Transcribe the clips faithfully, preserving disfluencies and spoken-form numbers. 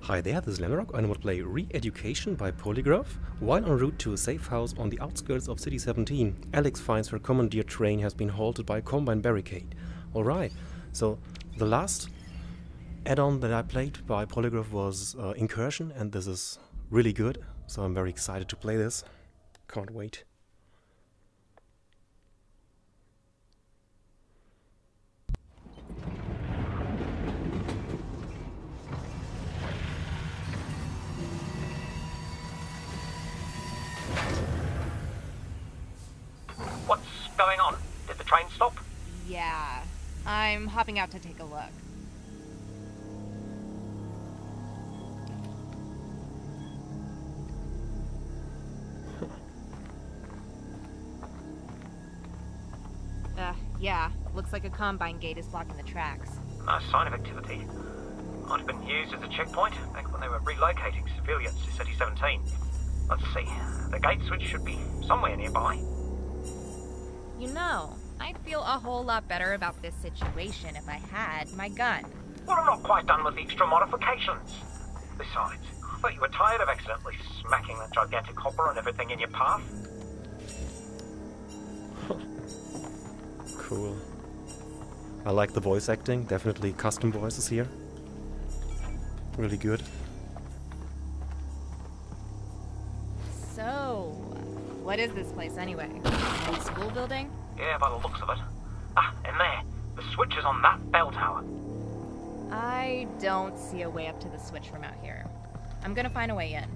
Hi there, this is Lemrock and I will play Re-Education by Polygrove. While en route to a safe house on the outskirts of City seventeen, Alyx finds her commandeered train has been halted by a combine barricade. Alright, so the last add-on that I played by Polygrove was uh, Incursion, and this is really good, so I'm very excited to play this. Can't wait. What's going on? Did the train stop? Yeah, I'm hopping out to take a look. uh, yeah, looks like a combine gate is blocking the tracks. No sign of activity. Might have been used as a checkpoint back when they were relocating civilians to City seventeen. Let's see, the gate switch should be somewhere nearby. You know, I'd feel a whole lot better about this situation if I had my gun. Well, I'm not quite done with the extra modifications. Besides, I thought you were tired of accidentally smacking that gigantic hopper and everything in your path. Cool. I like the voice acting, definitely custom voices here. Really good. So, what is this place anyway? A school building? Yeah, by the looks of it. Ah, and there. The switch is on that bell tower. I don't see a way up to the switch from out here. I'm gonna find a way in.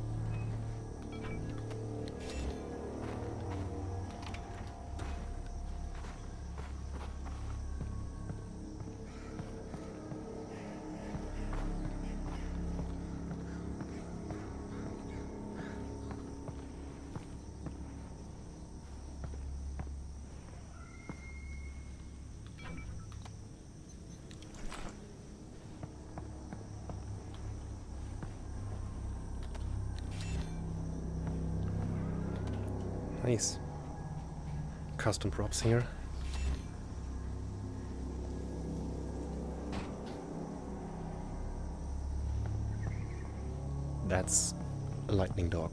Nice. Custom props here. That's a lightning dog.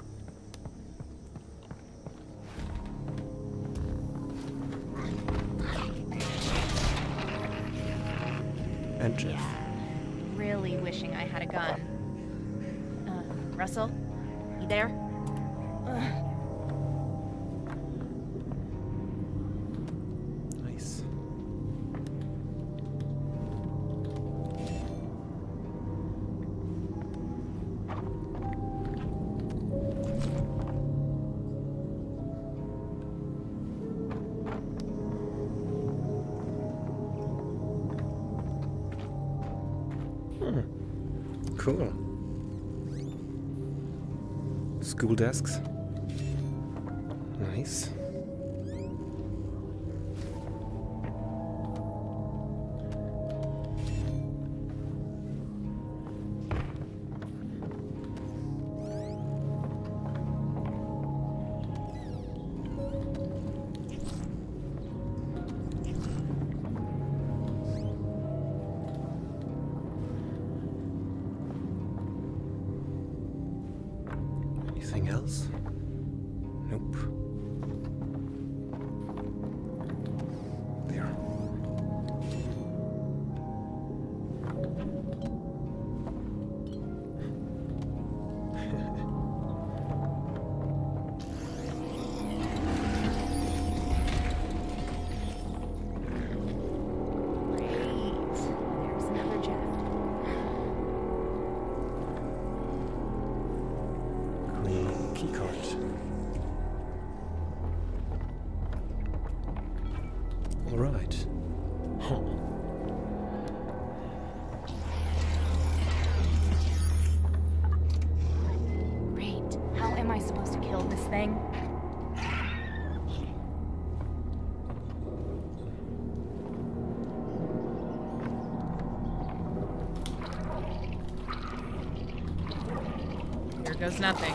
And Jeff. Yeah, really wishing I had a gun. Uh, Russell? You there? Ugh. Nice. Hmm. Cool. School desks. Nice. Anything else? Nope. There. Keycard. All right. Huh. Great. How am I supposed to kill this thing? Here goes nothing.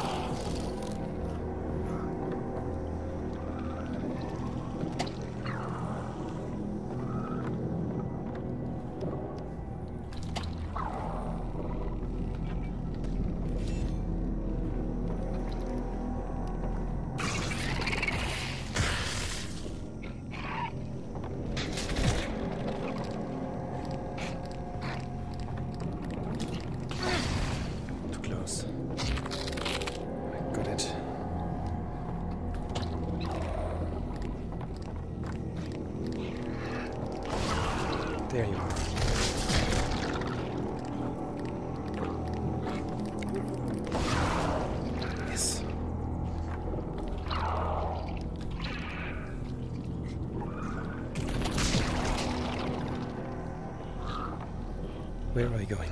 Where are you going?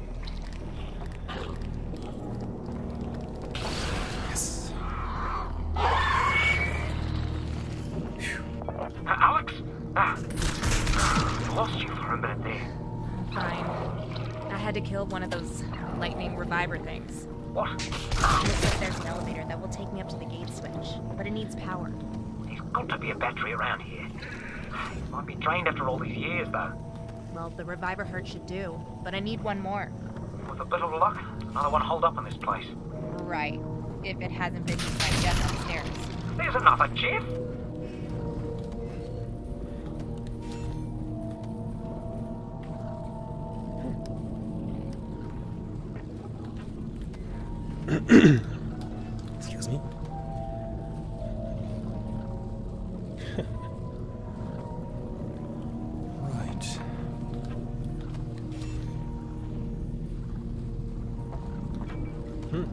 Yes. Phew. Uh, Alyx? Ah. I lost you for a minute there. Fine. I had to kill one of those lightning reviver things. What? Looks like there's an elevator that will take me up to the gate switch, but it needs power. There's got to be a battery around here. It might be drained after all these years, though. Well, the reviver hurt should do, but I need one more. With a bit of luck, another one holed up in this place. Right. If it hasn't been used by Jeff upstairs. There's another Jeff! Excuse me. Right. Hmm.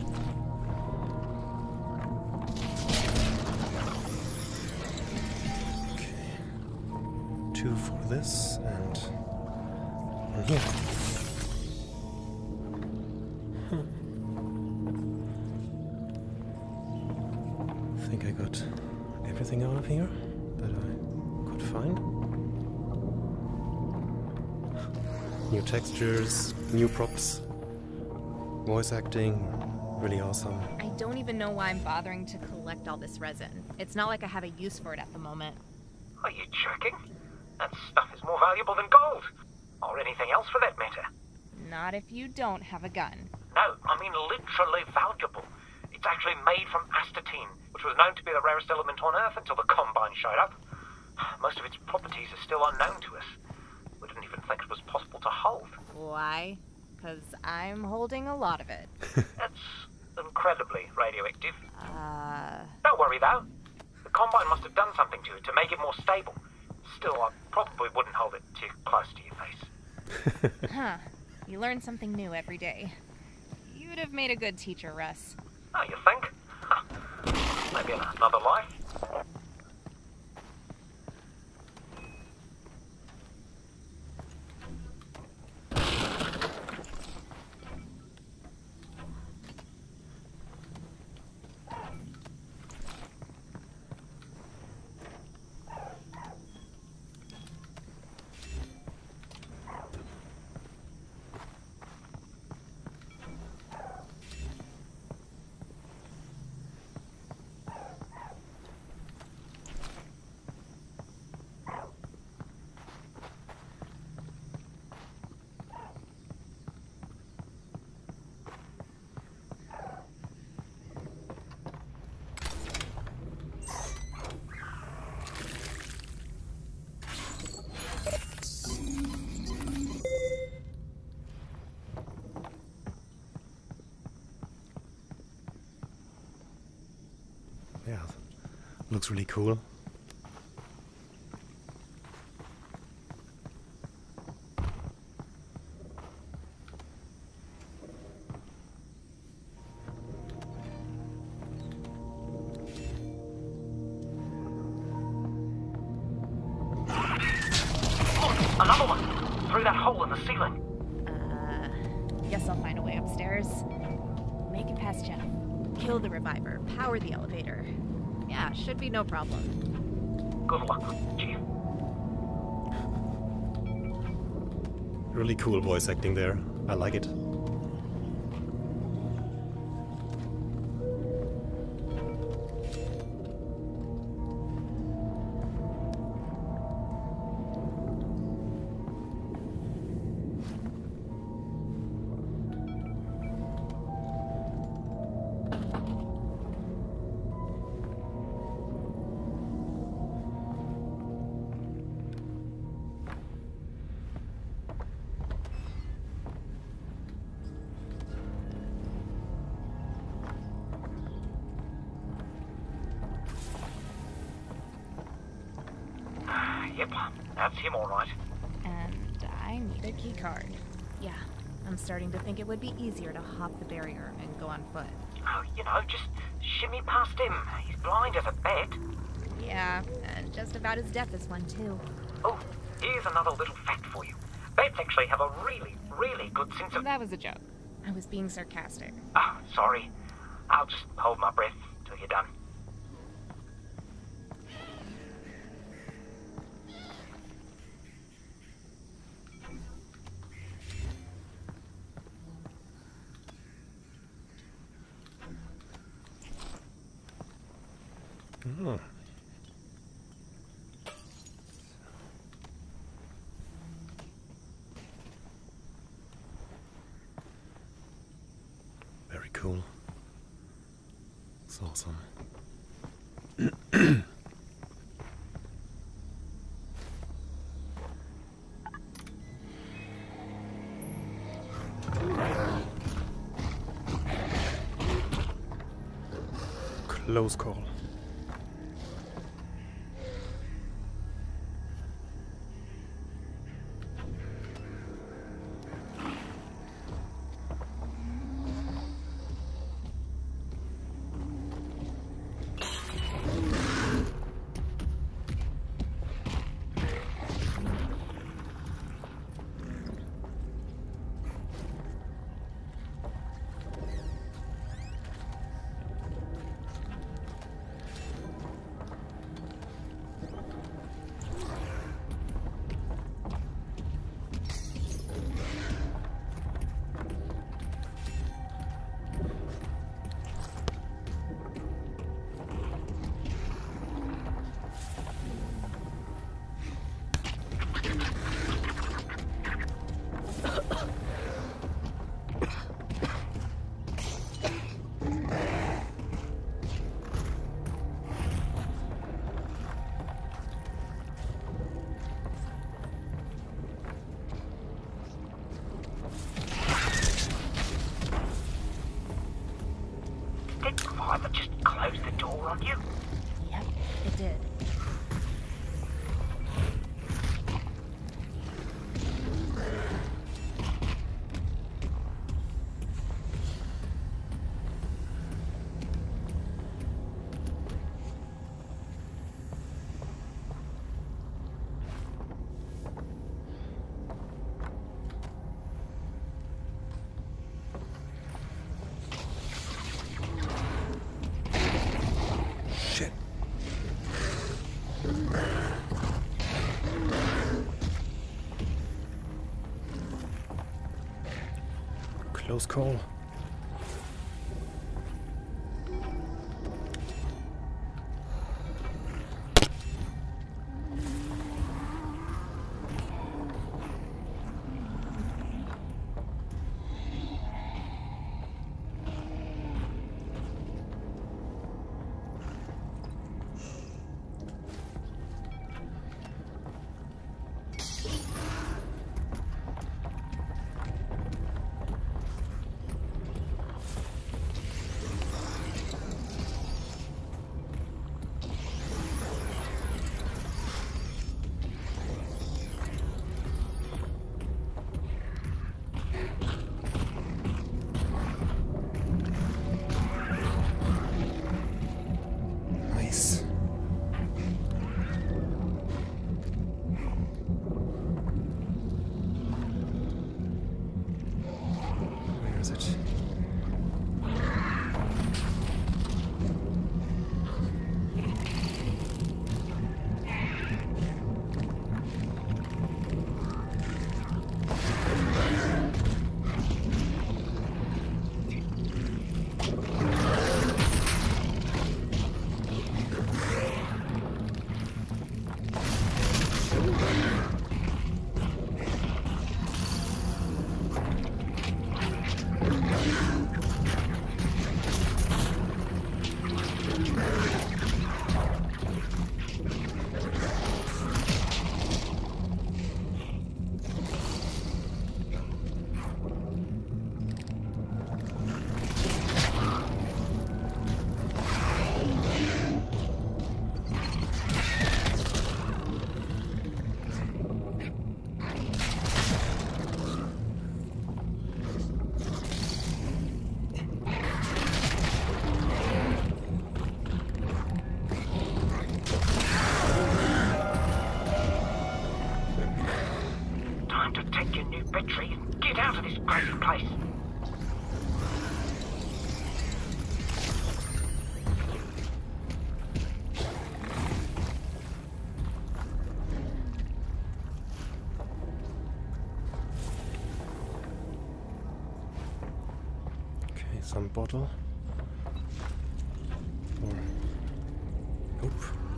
Okay. Two for this and one here. I think I got everything out of here that I could find. New textures, new props, voice acting, really awesome. I don't even know why I'm bothering to collect all this resin. It's not like I have a use for it at the moment. Are you joking? That stuff is more valuable than gold. Or anything else for that matter. Not if you don't have a gun. No, I mean literally valuable. It's actually made from astatine, which was known to be the rarest element on Earth until the Combine showed up. Most of its properties are still unknown to us. We didn't even think it was possible to hold. Why? Because I'm holding a lot of it. That's incredibly radioactive. Uh... Don't worry, though. The Combine must have done something to it to make it more stable. Still, I probably wouldn't hold it too close to your face. Huh. You learn something new every day. You'd have made a good teacher, Russ. Oh, you think? Huh. Maybe in another life? Yeah, looks really cool. Another one! Through that hole in the ceiling. Uh, guess I'll find a way upstairs. Make it past Jeff. Kill the reviver. Power the elevator. Yeah, should be no problem. Good luck, Chief. Really cool voice acting there. I like it. Yep, that's him all right. And I need a key card. Yeah, I'm starting to think it would be easier to hop the barrier and go on foot. Oh, you know, just shimmy past him. He's blind as a bat. Yeah, and just about as deaf as one, too. Oh, here's another little fact for you. Vets actually have a really, really good sense of... That was a joke. I was being sarcastic. Oh, sorry. I'll just hold my breath till you're done. Oh. Very cool. It's awesome. Close call. I've just closed the door on you. Yep, it did. Close call. some bottle. Or... Nope.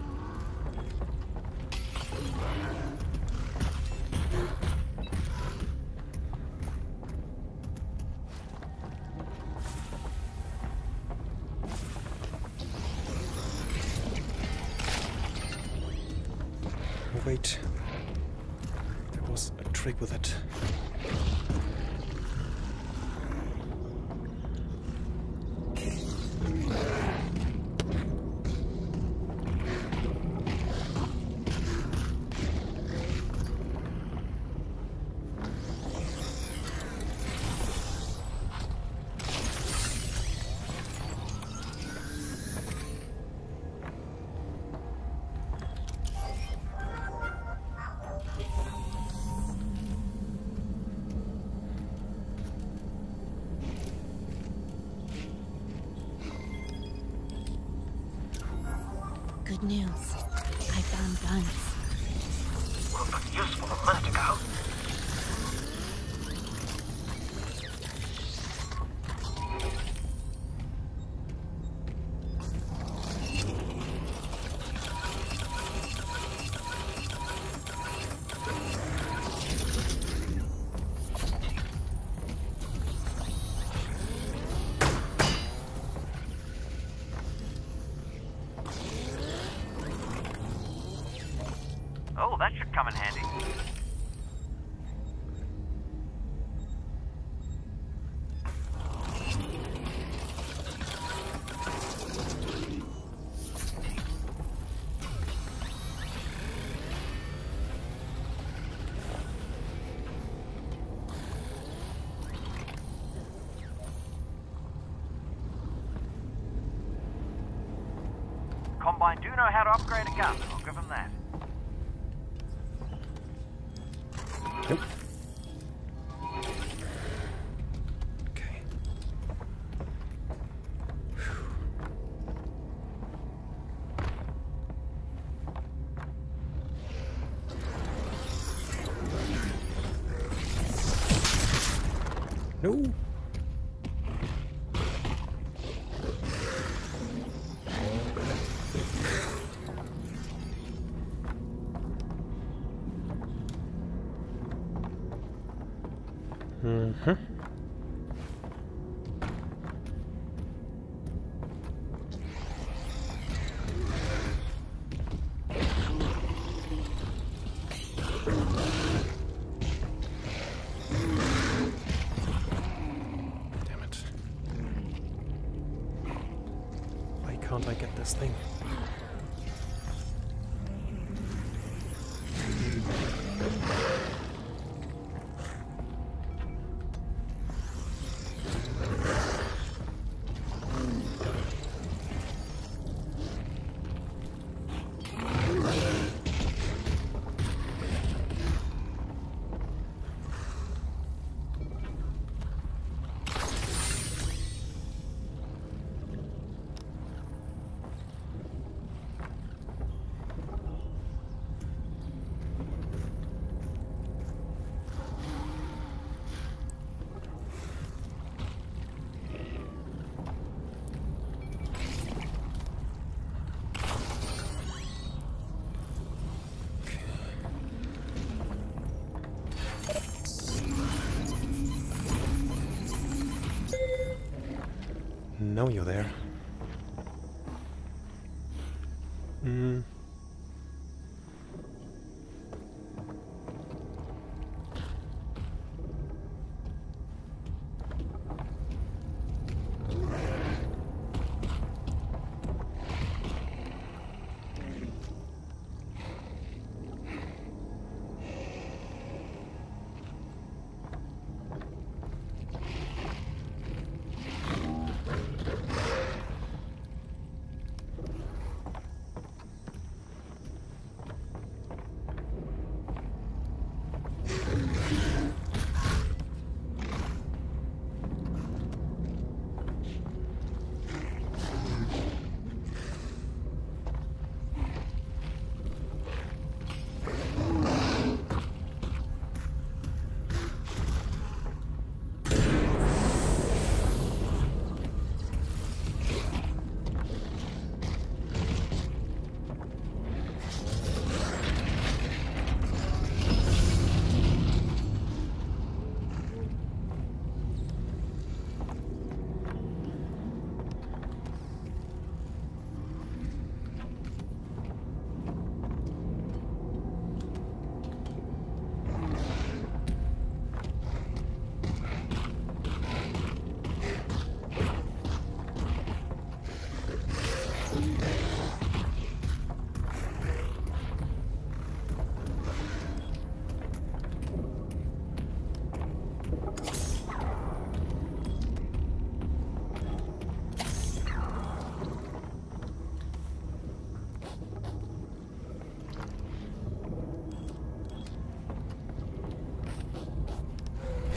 Oh, wait. There was a trick with it. Good news. I found guns. Would have been useful a minute ago. Oh, that should come in handy. Combine do know how to upgrade a gun, I'll give them that. Nope. Okay. No. Mm-hmm. Damn it. Why can't I get this thing? Now you're there. Hmm.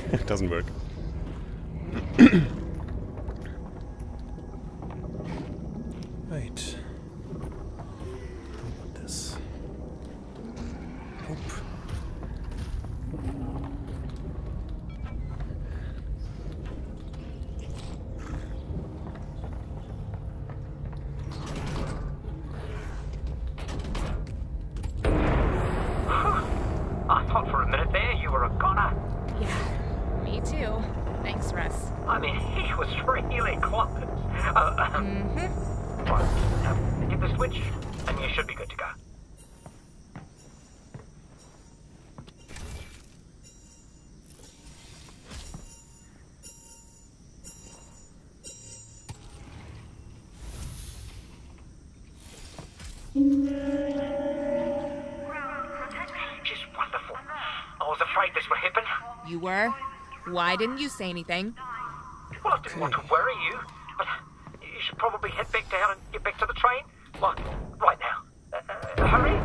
It doesn't work. Right. How about this? Nope. I thought for a minute there you were a goner. Yeah, me too. Thanks, Russ. I mean, he was really close. Uh, um, Mm-hmm. right, um, hit the switch, and you should be good to go. Just wonderful. I was afraid this would happen. You were? Why didn't you say anything? Well, I didn't want to worry you, but you should probably head back down and get back to the train. Like, right now. Uh, uh, hurry.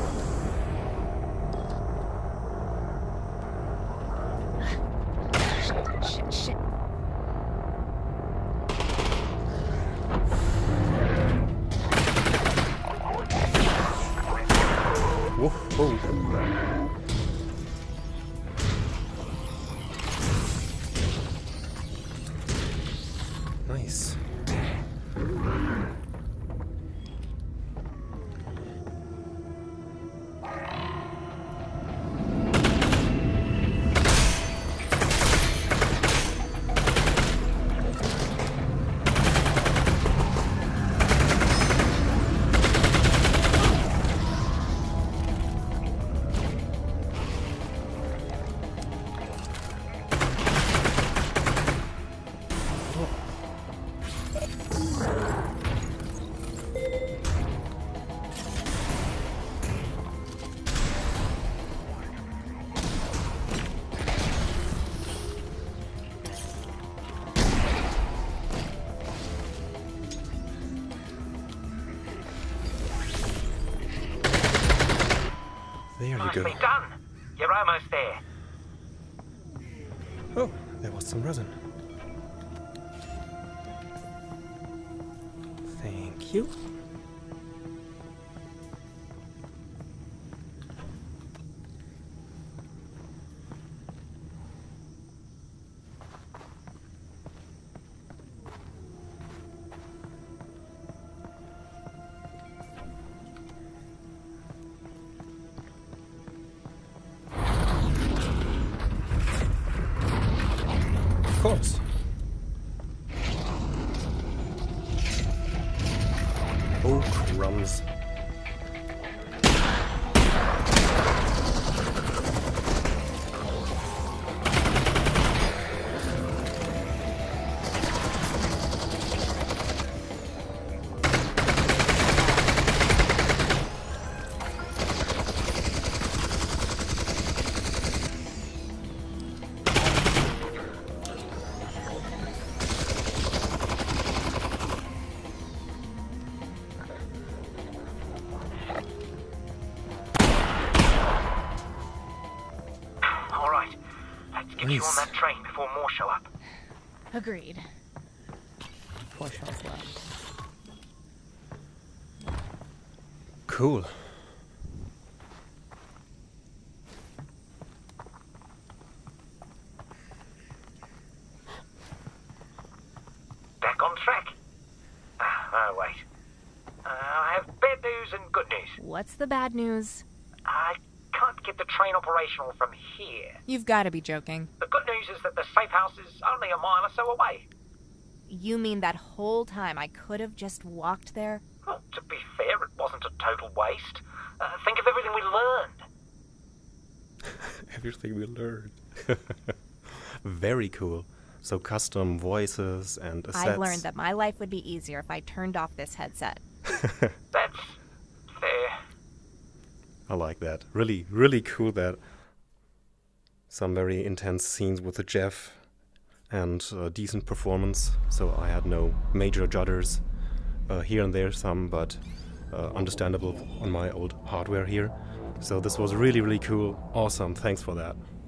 Shit, shit. Whoa, whoa. Nice. There you Nicely go. done. You're almost there. Oh, there was some resin. Thank you. Of course. Oh, crumbs. Get you on that train before more show up. Agreed. Four shells left. Cool. Back on track. Ah, oh, wait. Uh, I have bad news and good news. What's the bad news? I can't get the train operational from here. You've got to be joking. The good news is that the safe house is only a mile or so away. You mean that whole time I could have just walked there? Well, to be fair, it wasn't a total waste. Uh, think of everything we learned. Everything we learned. Very cool. So custom voices and assets. I learned that my life would be easier if I turned off this headset. That's fair. I like that. Really, really cool that. Some very intense scenes with the Jeff and uh, decent performance. So I had no major judders. Uh, here and there some, but uh, understandable on my old hardware here. So this was really, really cool. Awesome. Thanks for that.